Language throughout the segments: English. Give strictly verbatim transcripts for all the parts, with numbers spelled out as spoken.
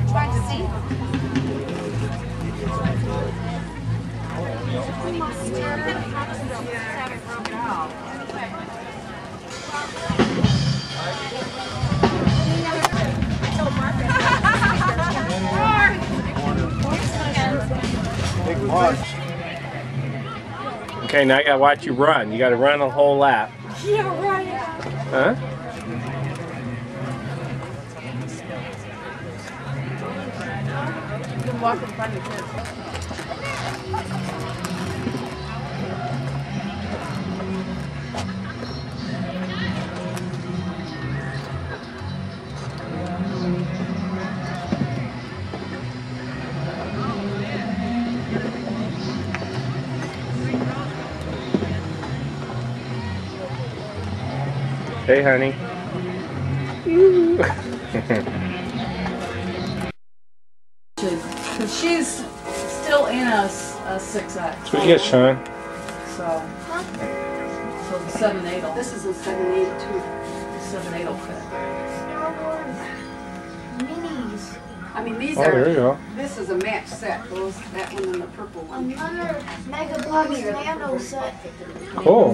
Trying to see. Big march. Okay, now I gotta watch you run. You gotta run a whole lap. Yeah, right. Huh? You can walk in front of kids. Hey, honey. Because she's still in a, a six X. What you get, Sean? So, so the seven eight. This is a seven eight too. The seven eight will fit. Minis. I mean, these Oh, are. there you go. This is a match set. Those, that one and the purple one. Another Mega Box Nano set. Cool.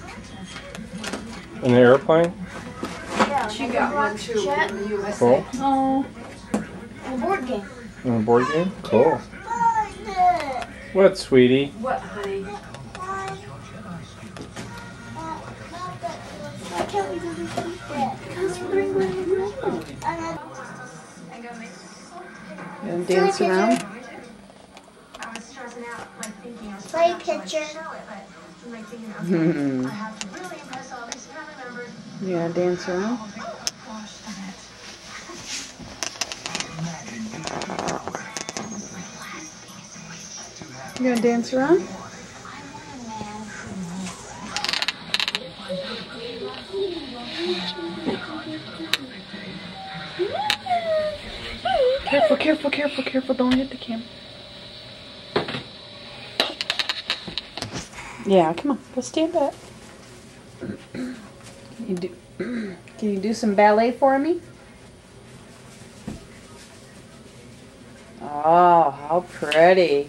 An airplane? Yeah, She Mega got one Box too Jet from the U S A. Cool. Oh. and a board game. And a board game? Cool. What, sweetie? What, honey? Why can't we do this instead? Because we're doing what You want to dance around? Play picture. Hmm. You want to dance around? You gonna dance around? Careful, careful, careful, careful, don't hit the camera. Yeah, come on, go stand back. Can you do, can you do some ballet for me? Oh, how pretty.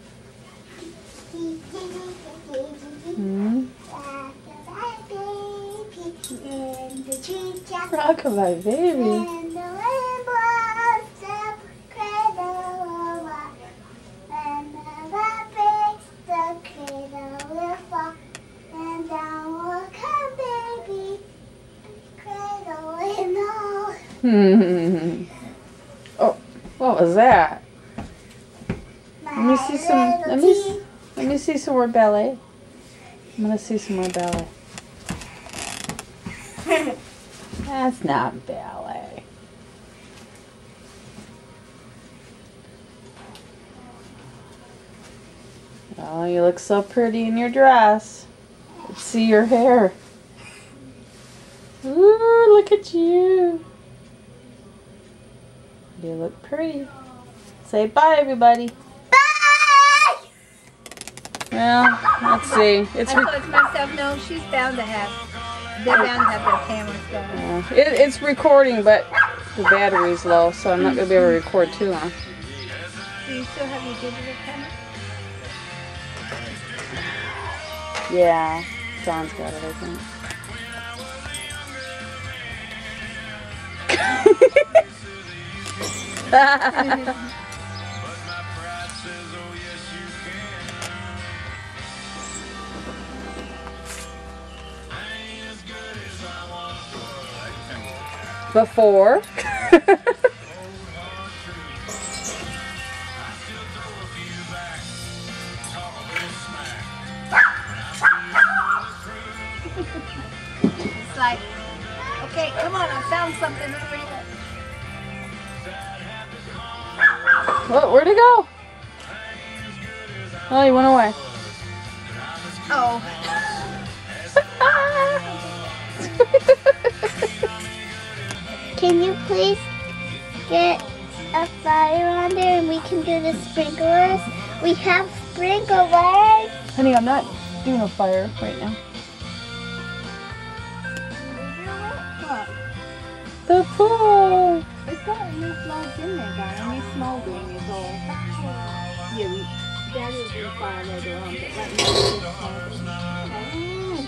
Hmm? Rockabye baby. Hmm. Oh, what was that? Let me see some. Let me let me see some more ballet. I'm gonna see some more ballet. That's not ballet. Oh, you look so pretty in your dress. Let's see your hair. Ooh, look at you. You look pretty. Say bye, everybody. Bye! Well, let's see. It's I thought to myself, no, she's bound to have, they're bound to have their cameras going. uh, it, it's recording, but the battery's low, so I'm not going to be able to record too long. Do you still have your digital camera? Yeah, John's got it, I think. Before. It's like, okay, come on, I found something. Let's read it. What? Where'd it go? Oh, he went away. Oh. Can you please get a fire on there and we can do the sprinklers? We have sprinklers. Honey, I'm not doing a fire right now. What? The pool. It's got enough logs in there, darling. Only smouldering is all. Yeah, we, Daddy will do fire later on, but right now it's just smouldering. Okay?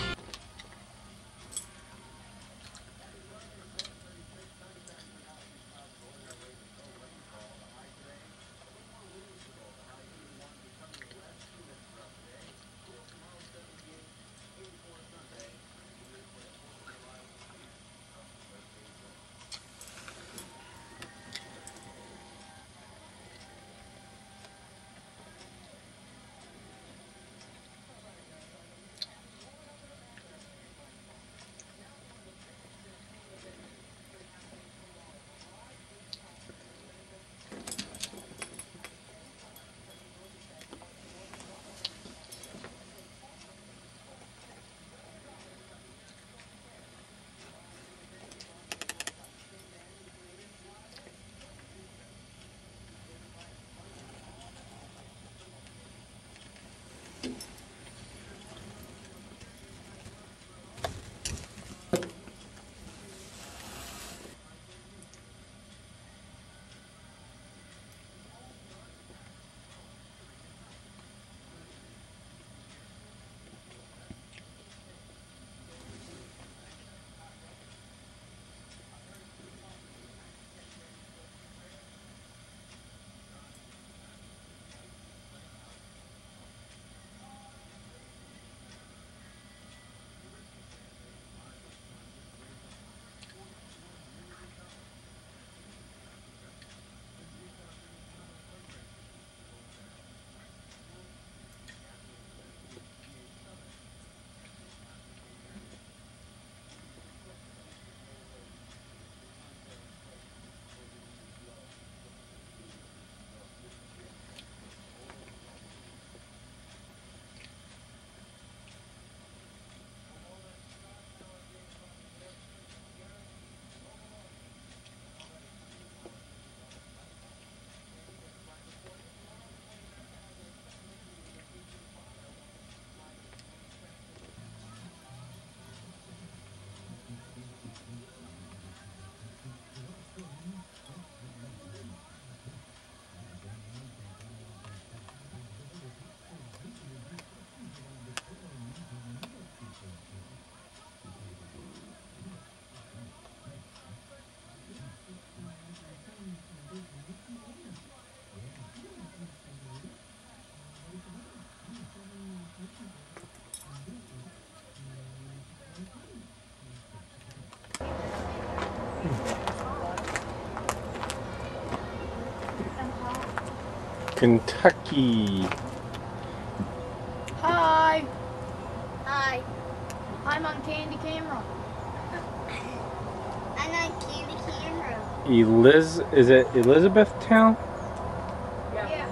Kentucky. Hi. Hi. I'm on Candy Camera. I'm on Candy Camera. Eliz, is it Elizabethtown? Yeah. yeah.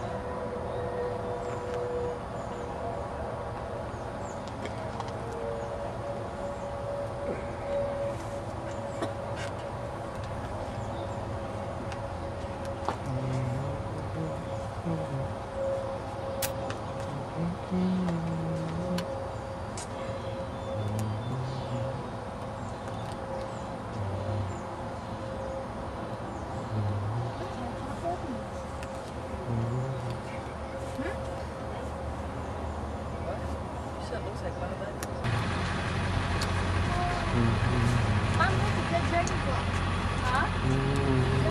Mom, look at that dragon fly. Huh?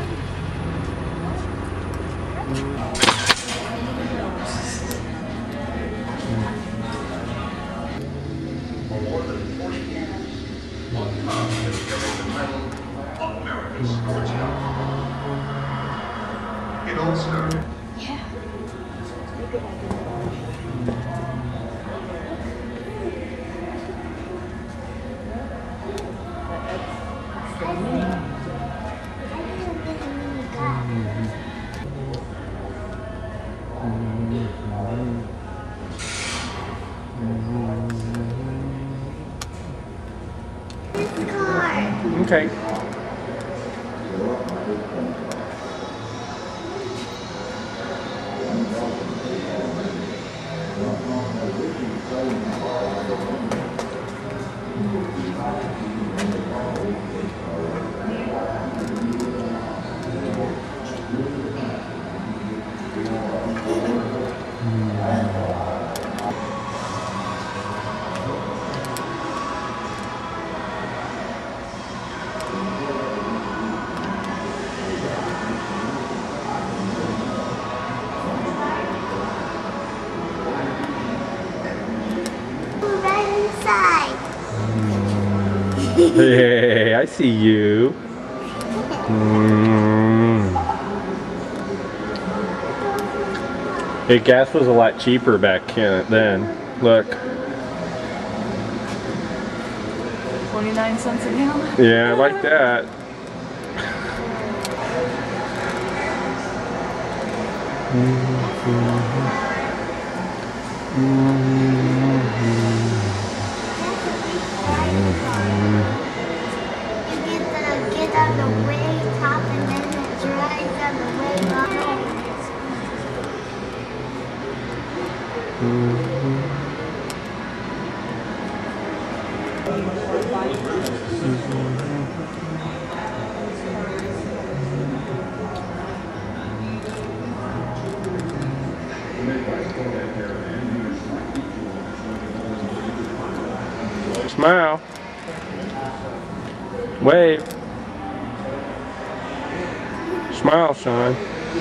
For more than forty years, Montclair has carried the title of America's Sports Hero. It all started. Yeah. Okay. Hey, I see you. Mm. Hey, gas was a lot cheaper back then. Look. twenty-nine cents a gallon? Yeah, I like that. You get the get on the way top and then it dries on the way bottom. Smile. Wave. Smile, son.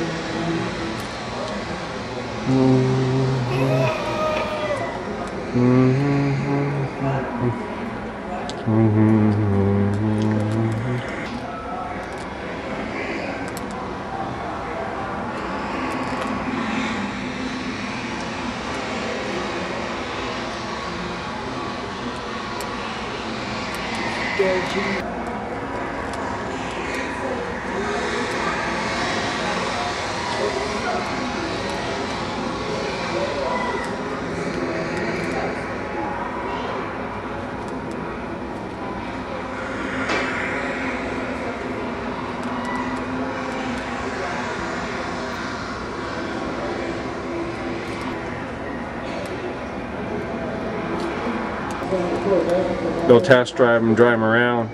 Go test drive and drive them around.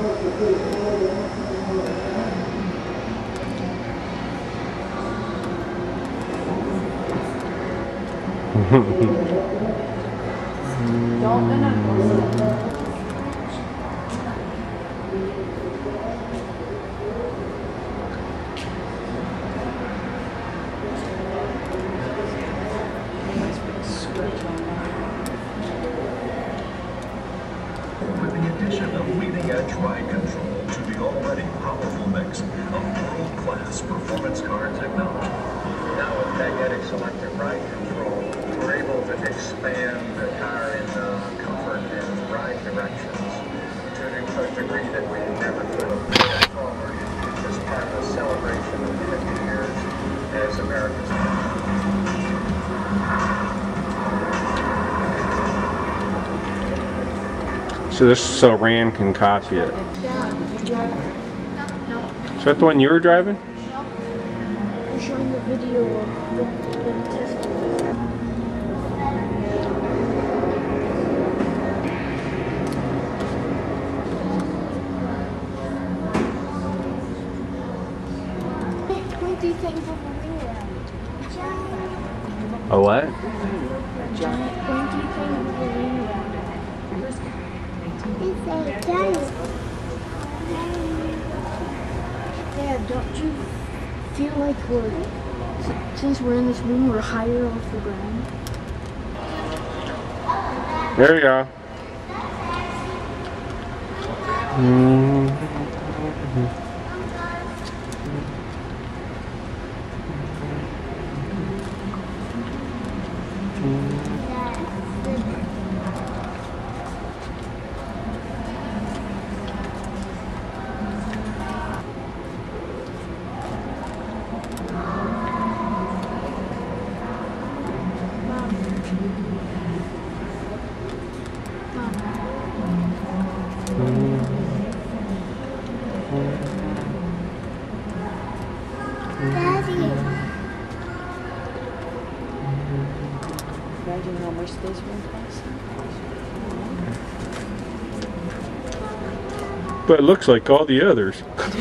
With the addition of leading-edge ride control to the already powerful mix of world-class performance car technology. Now with magnetic selective ride control, we're able to expand the car in uh, comfort and ride directions to a degree that we never could have moved forward as part of the celebration of fifty years as America's So this is so Rand can copy it. Is that the one you were driving? I'm showing the video of the, the test. Pointy thing moving around. A what? Giant pointy thing moving around. It's a giant. Yeah, don't you feel like we're, since we're in this room, we're higher off the ground? There you go. Mm-hmm. Daddy. Imagine how much this one costs. But it looks like all the others.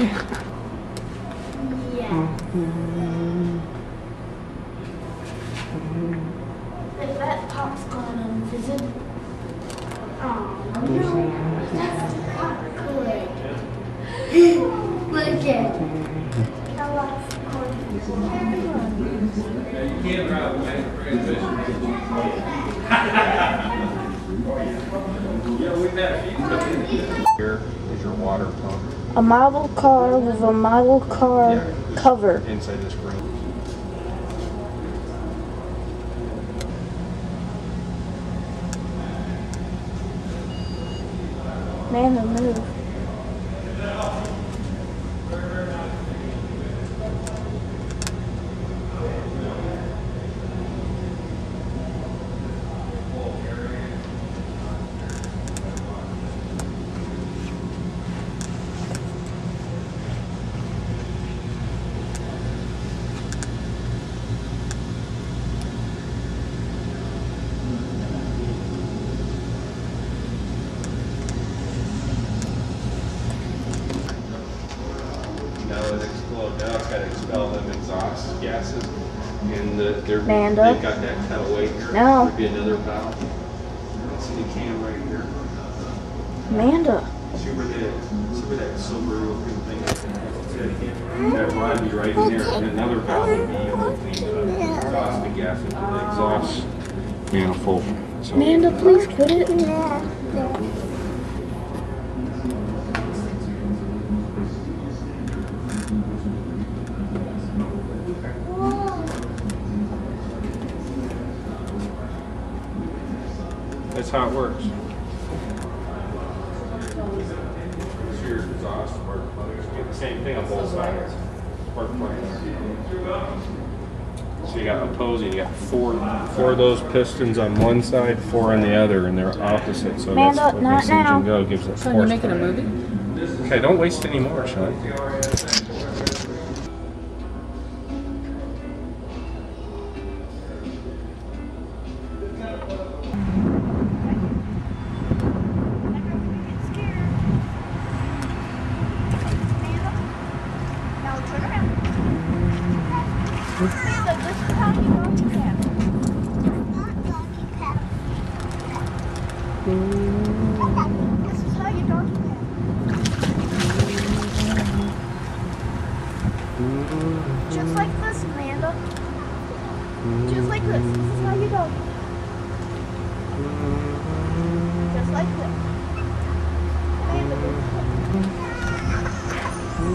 Yeah. If that pop's gone unvisit. Oh no, that's not good. Look at You can't drive a manual transmission. Yeah, we've had a few. Here is your water pump. A model car with a model car Yeah, cover. inside this green. Man, the move. Now it explode. Now it's got to expel them exhaust gases, and the, they're, Manda. they've got that kind of weight here. No. There'd be another valve. That's the cam right here. Amanda. See where the see where that silver looking thing is? That rod would be right in there, and another valve would be opening the exhaust the gas into the exhaust manifold. So, Amanda, please quit it. that's how it works. Here's exhaust spark plugs. Get the same thing on both sides. Spark plugs. So you got opposing. You got four four of those pistons on one side, four on the other, and they're opposite. So Amanda, that's what not makes the now. engine go. Gives it Son, you're force. making a movie? Okay, don't waste any more, Sean. Now turn around. Amanda, this is how you doggy paddle. This is how you doggy paddle. Just like this, Amanda. Just like this. This is how you doggy. Just like this. Amanda, this is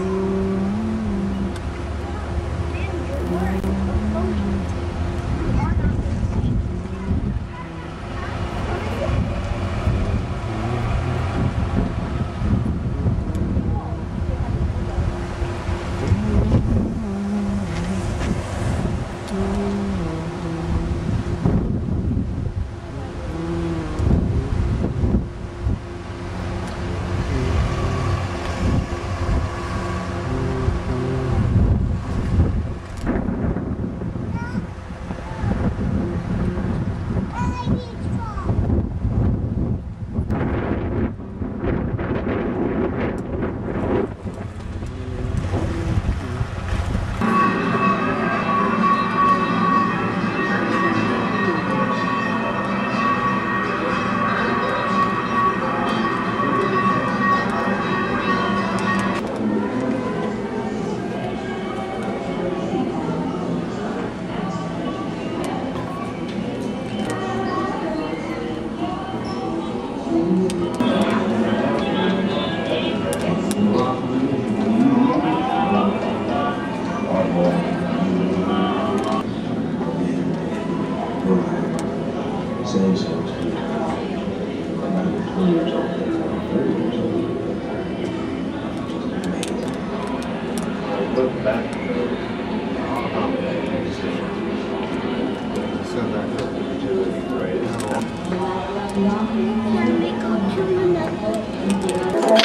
Same sex people. When I was twenty years old, thirty years old. Just amazing. I look back and go, oh, man, send that to it right now. Can we go to another?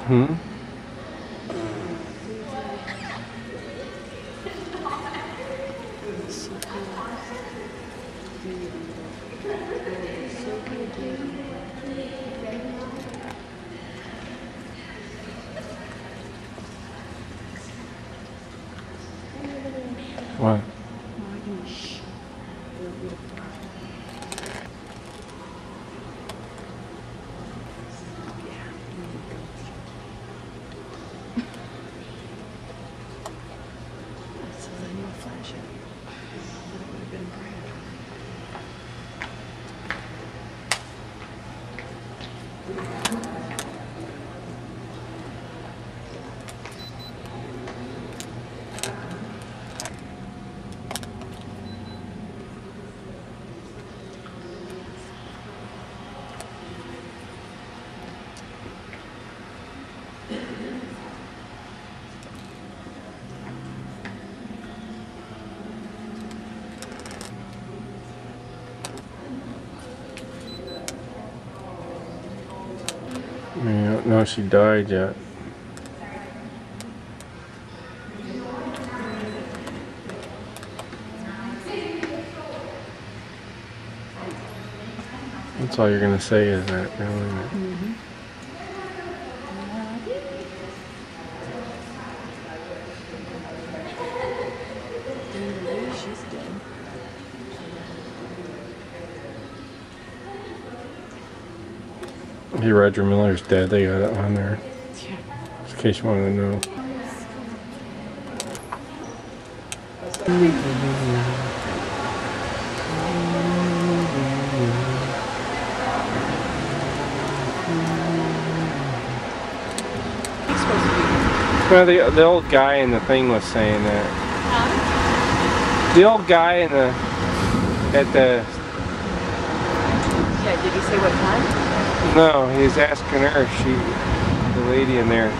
Hmm? What? I don't know if she died yet. That's all you're gonna say is that, really. Mm-hmm. She's dead. Hey, Roger Miller's dead. They got it on there. Yeah. Just in case you wanted to know. Well, the, the old guy in the thing was saying that. Huh? The old guy in the at the. Yeah, did he say what time? No, he was asking her if she, the lady in there.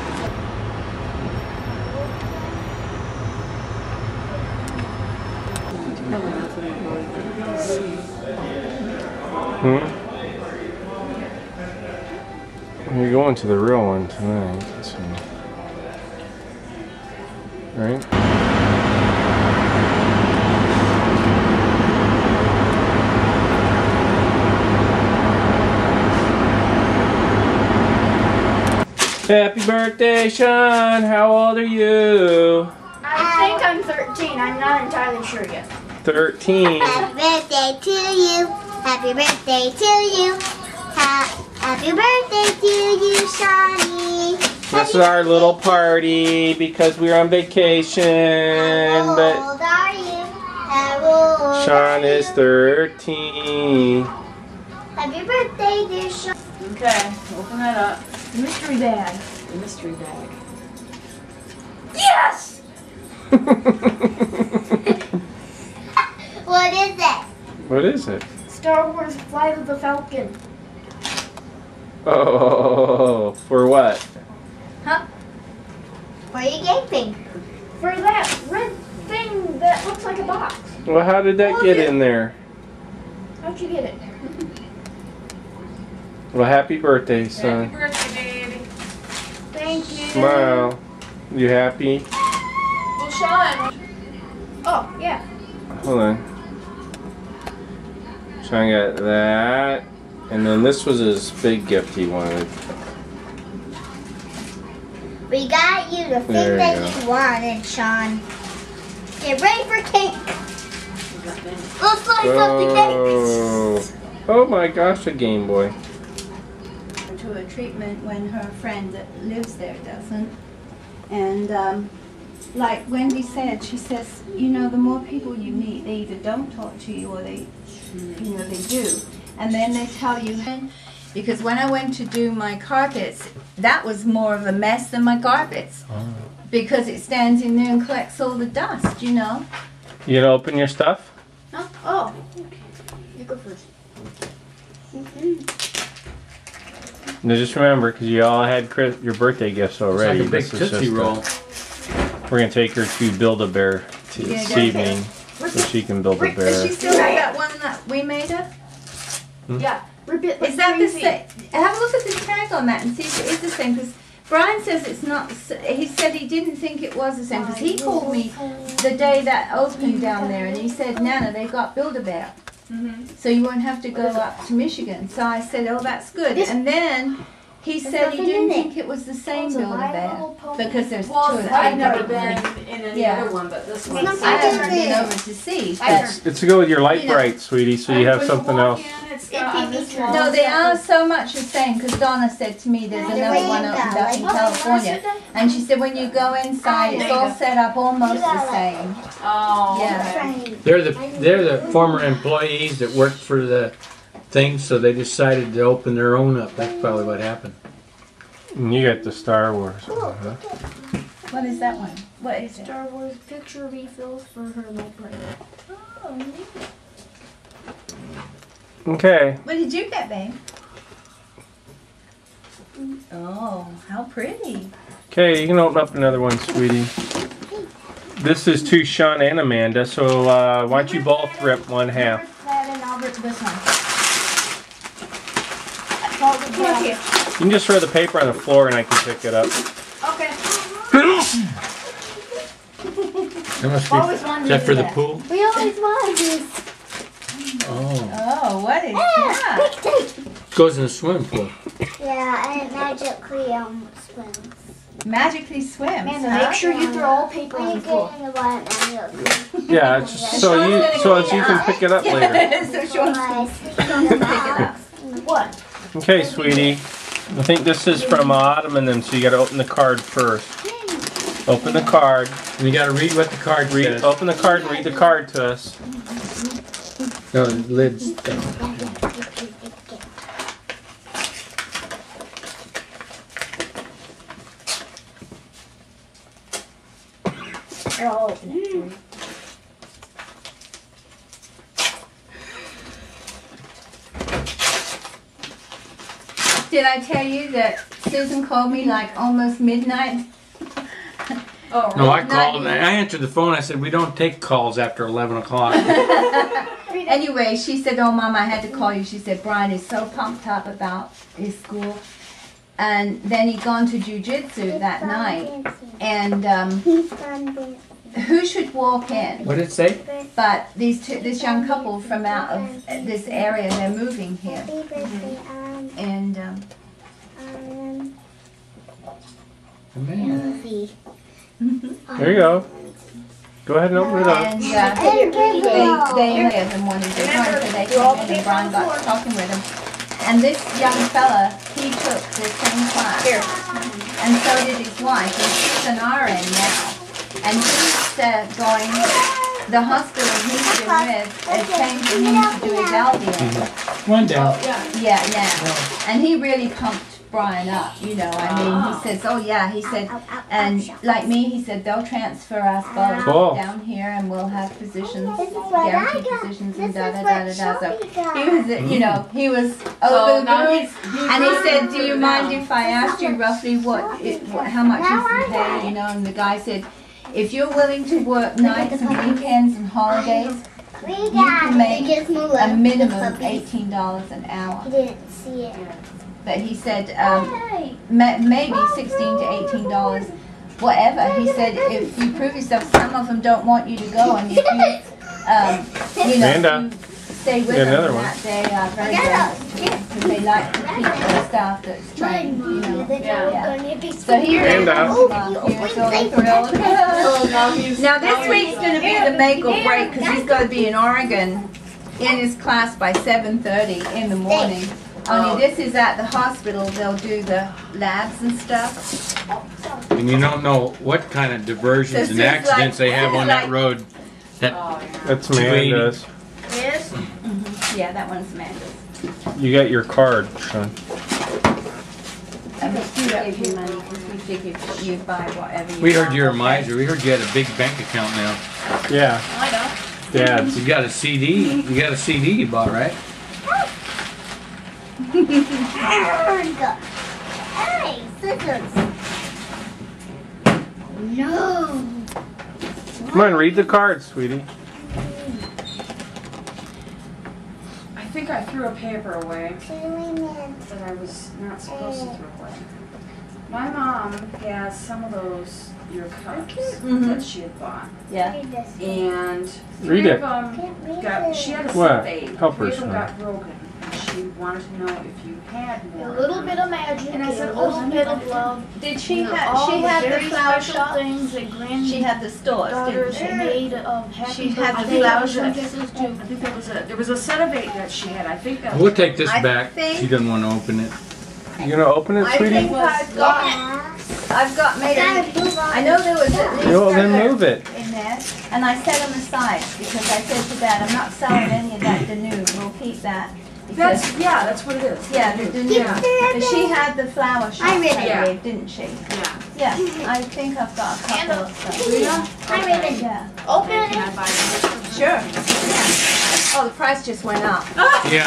Hmm? You're going to the real one tonight, so. Right? Happy birthday, Sean! How old are you? I think I'm thirteen. I'm not entirely sure yet. thirteen. Happy birthday to you. Happy birthday to you. Ha happy birthday to you, Shawnee. This is our little party because we're on vacation. How But old are you? How old Sean are is you? thirteen. Happy birthday, dear Sean. Okay, open that up. Mystery bag. The mystery bag. Yes! What is it? What is it? Star Wars Flight of the Falcon. Oh, for what? Huh? What are you gaping? For that red thing that looks like a box. Well, how did that Oh, get yeah. in there? How'd you get it? Well, happy birthday, son. Happy birthday, baby. Thank you. Smile. You happy? Well, Sean. Oh, yeah. Hold on. Sean got that. And then this was his big gift he wanted. We got you the thing There you that go. you wanted, Sean. Get ready for cake. Looks like something Oh. next. Oh my gosh, a Game Boy. To a treatment when her friend that lives there doesn't. And um, like Wendy said, she says, you know, the more people you meet, they either don't talk to you or they, you know, they do. And then they tell you, because when I went to do my carpets, that was more of a mess than my carpets. Oh. Because it stands in there and collects all the dust, you know. You gonna open your stuff? Huh? Oh, okay. You go first. Now just remember, because you all had Chris, your birthday gifts already. It's like a big this is Tootsie just a- Roll. we're gonna take her to Build-A-Bear t- Yeah, this go ahead. evening, so she can build a Does bear. she still have that one that we made her? Yeah. Rip it like Is that the crazy. same? Have a look at the tag on that and see if it is the same. Because Brian says it's not. He said he didn't think it was the same because he called me the day that opened down there, and he said, "Nana, they got Build-A-Bear, mm-hmm. so you won't have to go up to Michigan." So I said, "Oh, that's good." And then he said he didn't think it was the same Build-A-Bear because there's two of them. I've never been in any Yeah. other one, but this one. I haven't been over to see. But It's, it's to go with your light You know. bright, sweetie, so you have something else. no, they are so much the same because Donna said to me there's another one opened up in California, and she said when you go inside it's all set up almost the same. Oh, Yeah. okay. They're the they're the former employees that worked for the thing, so they decided to open their own up. That's probably what happened. And you got the Star Wars one, huh? What is that one? What is it? Star Wars picture refills for her library. Oh, Okay. What did you get, babe? Oh, how pretty. Okay, you can open up another one, sweetie. This is to Sean and Amanda, so uh, why don't you both rip one half? That and I'll rip this one. Come on here. You can just throw the paper on the floor and I can pick it up. Okay. That must be, Always wanted is that to for do the that. pool? We always wanted this. Oh, Oh, what is that? goes in the swimming pool. Yeah, and it magically um swims. Magically swims, Amanda, huh? make sure you throw all paper Oh, on the floor. Yeah, it's just so you so as you can pick it up later. So Sean's gonna pick it up. What? Okay, sweetie. I think this is from Autumn and them, so you got to open the card first. Open the card. And you got to read what the card Read. says. Open the card and read the card to us. No, the lid's down. I'll open it for you. Did I tell you that Susan called me like almost midnight? Oh, No, I Not called. you. I answered the phone. I said, we don't take calls after eleven o'clock. Anyway, she said, "Oh, Mom, I had to call you." She said, "Brian is so pumped up about his school." And then he'd gone to jujitsu that night. And um, who should walk in? What did it say? But these two, this young couple from out of this area, they're moving here. And um, Man. There you go. Go ahead and open it up. and uh, they they live and wanted to come, so they came in and Brian got to talking with them. And this young fella, he took the same class. And so did his wife. And she's an R N now. And he's uh, going, the hospital he's been with is paying for him to do his L D N. One down. Yeah, now. And he really pumped Brian up, you know. I mean, he says, oh yeah, he said, and like me, he said, they'll transfer us both Cool. down here and we'll have positions, This is what I guaranteed got. positions This and da is da what da da da. So Shelby got. he was, uh, you know, he was So over the now moon. he's, he's And he said, do you mind if I asked you roughly what, it, what how much is the pay, you know? And the guy said, if you're willing to work nights and weekends and holidays, We you got can make it. a minimum of eighteen dollars an hour. He didn't see it. But he said um, ma maybe sixteen to eighteen dollars, whatever. He said if you prove yourself, some of them don't want you to go, and if you, um, you know, Amanda, if you stay with get them, another and one. that they are very generous to them because they like to keep their staff that's trained, you know. Yeah. So here is Amanda. here's all thrilled. Now this week's going to be the make or break because he's got to be in Oregon in his class by seven thirty in the morning. Only this is at the hospital. They'll do the labs and stuff. And you don't know what kind of diversions This and is accidents like- they have on that like- road. That That's Amanda's. Yes? Yeah, that one's Amanda's. You got your card, son. And we give you money because we figured you buy whatever you we heard want. you're a miser. We heard you had a big bank account now. Yeah. I know. Dad's. You got a C D. You got a C D you bought, right? Hey, scissors. No. Come on, read the card, sweetie. I think I threw a paper away Chili man. that I was not supposed to throw away. My mom has some of those ear cups Mhm. that she had bought. Yeah. And Read three it. of them got, she had a What? set of eight. Help Three her, of them son. got broken. And she wanted to know if you had A more. little bit of magic, And I said, a oh, little honey, bit don't of you- love. Did she You know, have? all She had the very flower special shop. things that grand She had the stores, daughters didn't she? made of happy She had the birthday flower and shop. kisses I too. think that was a, there was a set of eight that she had. I think that was. We'll take this I back. think- She doesn't want to open it. You gonna open it, I sweetie? think I've got. I've got maybe. I know there was at least Well, then other move it. in there, and I set them aside because I said to Dad, I'm not selling any of that Danube. We'll keep that. Because, That's, yeah, that's what it is. yeah, the Danube. But she had the flower shop, I read I it. believe, didn't she? Yeah. Yeah, I think I've got a couple of stuff. Yeah. Hi, Raven. Yeah, Open Can it. I buy one? sure. Yeah. Oh, the price just went up. Yeah.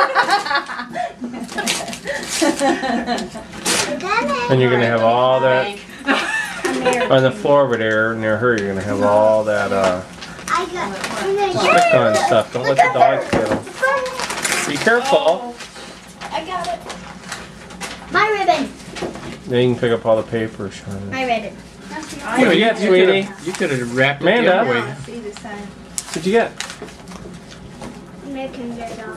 And you're gonna have all that on the floor over there near her. You're gonna have all that uh, I got stick on stuff. Don't let the dogs get them. Be careful. I got it. my ribbon. Then you can pick up all the paper, Sean. My ribbon. What did you get, You sweetie? could've- You could have wrapped it Amanda? the other way. Yeah, see the same. What'd you get? American Girl.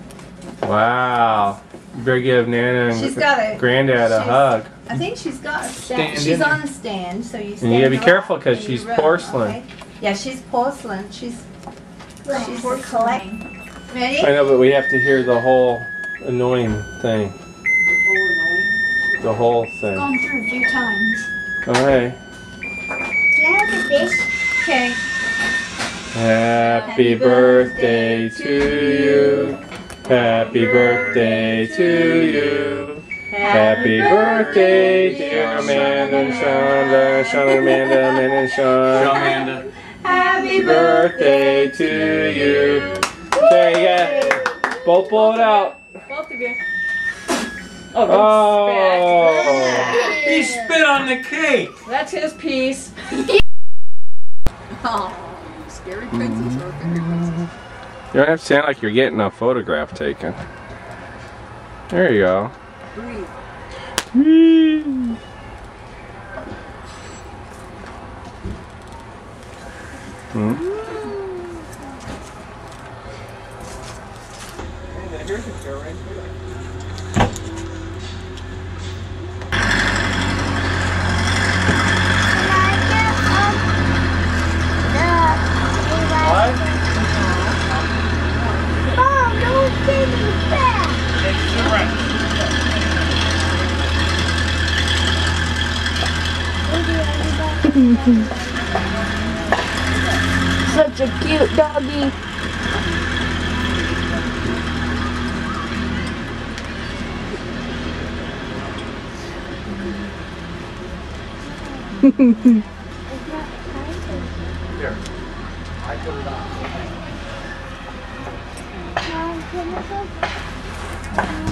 Wow. You better give Nana and She's got it. Granddad a She's- hug. I think she's got a stand. Stand She's in on there. a stand, so you And stand you gotta be her careful up 'cause in she's your room, porcelain. okay? Yeah, she's porcelain. She's she's a collect. Ready? I know, but we have to hear the whole annoying thing. The whole thing. Gone through a few times. Alright. Can I have the fish? Okay. Happy birthday to you. Happy birthday to you. Happy birthday, dear Amanda and Shonda, Sean and Amanda, Amanda and Sean. Show Amanda. Happy Birthday to you. Okay, yeah. Both blow it out. Both of you. Oh. He spit on the cake. That's his piece. Scary princess or fairy princess? You don't have to sound like you're getting a photograph taken. There you go. Breathe. Whee. Hmm? Here's a chair right Mom, don't take me back. Such a cute doggy. Mom, can I go?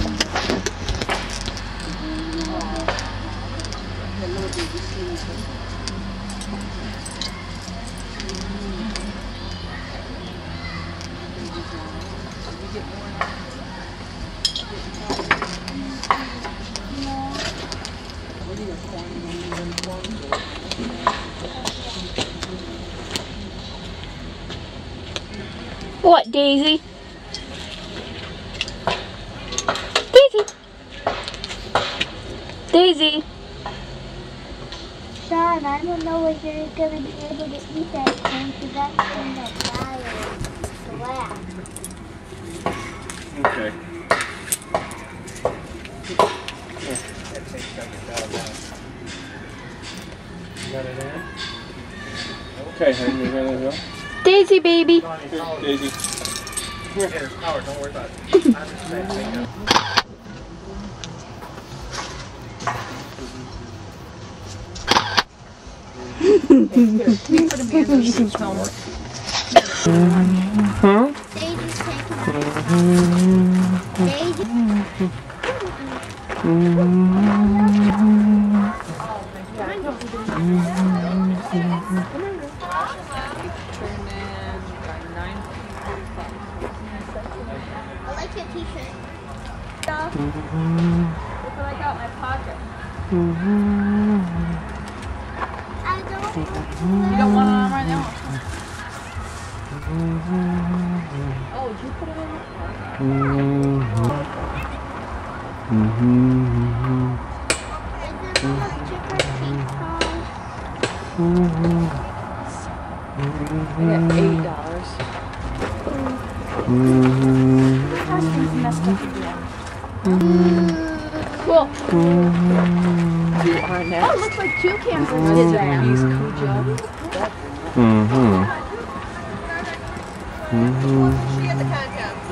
What, Daisy? Daisy. Daisy. Sean, I don't know if you're gonna be able to eat that thing because that's in the fire black. Okay. Okay, honey, you're gonna go. Daisy, baby. Here, Daisy. Huh? Daisy's taking out. Daisy. I like your t-shirt. Look what I got in my pocket. You don't want it on right now? Oh, did you put it in? I got eight dollars. The costume's messed up again. Cool. You are next. Oh, it looks like two campers. Is that Miss Cujo? Mm-hmm. Mm-hmm. She had the contents.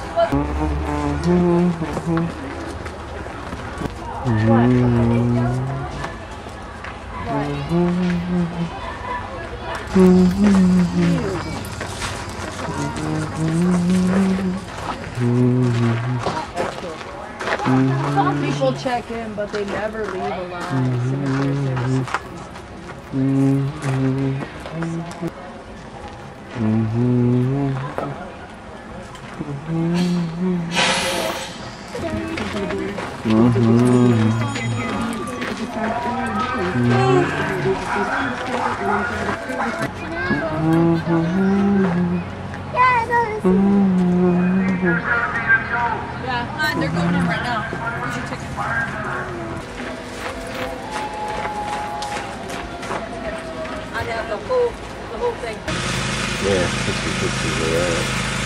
Some people check in, but they never leave alive. Yeah, uh, they're going in right now. Where's your ticket? I have the whole, the whole thing. Yeah, sixty fifty, right.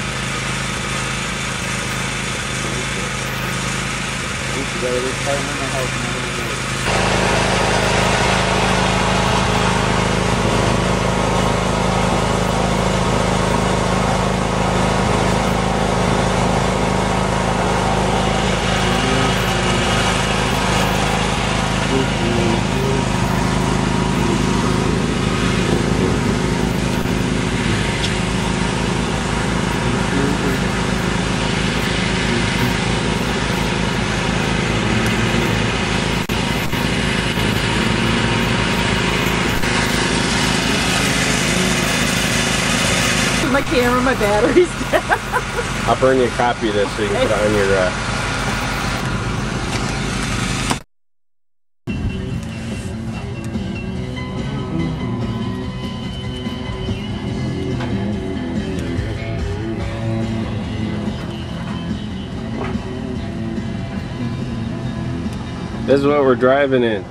My camera, my battery's down. I'll burn you a copy of this so you can put it on your uh, this is what we're driving in.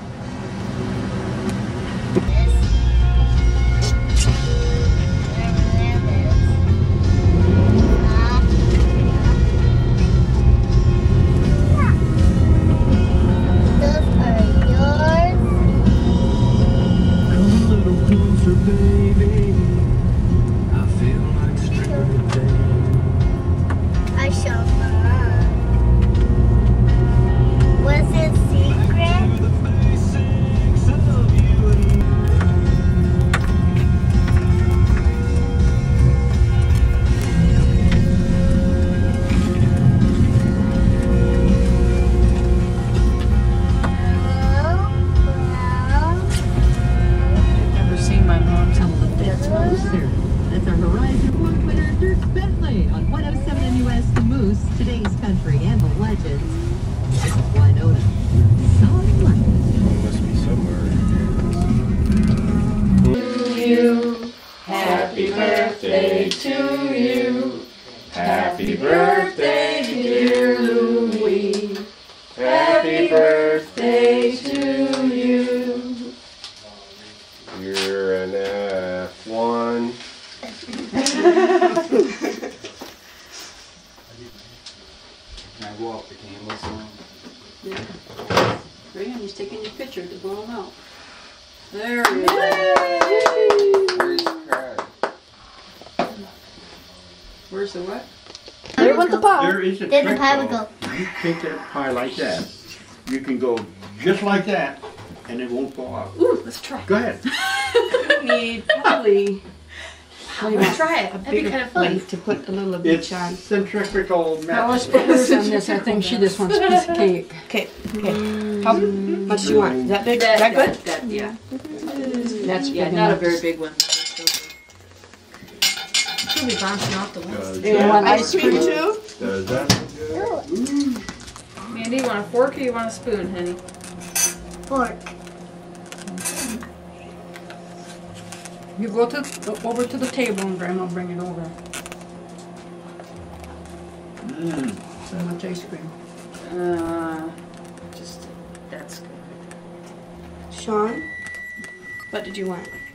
Happy birthday to you. Happy birthday, dear Louie. Happy birthday to you. You're an F one. Can I blow up the candles now? Yeah. Brian, he's taking your picture to blow them out. There he is. Where's the card? Where's the what? There went the pie. There is a trick, the pie would though. You take that pie like that. You can go just like that, and it won't fall out. Ooh, let's try. Go ahead. We need probably. Let's try it. A That'd be bigger kind of fun. plate to put a little bit It's on. centrifugal method. Now let's put hers on this. I think she just wants a piece of cake. Okay, okay. How much do you want? Is that big? Is that good? That, yeah. That's Yeah, big not a enough. very big one. She'll be bouncing off the walls. Does Do you want that- ice cream too? Does that look good? Mandy, you want a fork or you want a spoon, honey? fork. You go to over to the table and Grandma will bring it over. Mmm. So much ice cream. Uh, just, that's good. Sean, what did you want?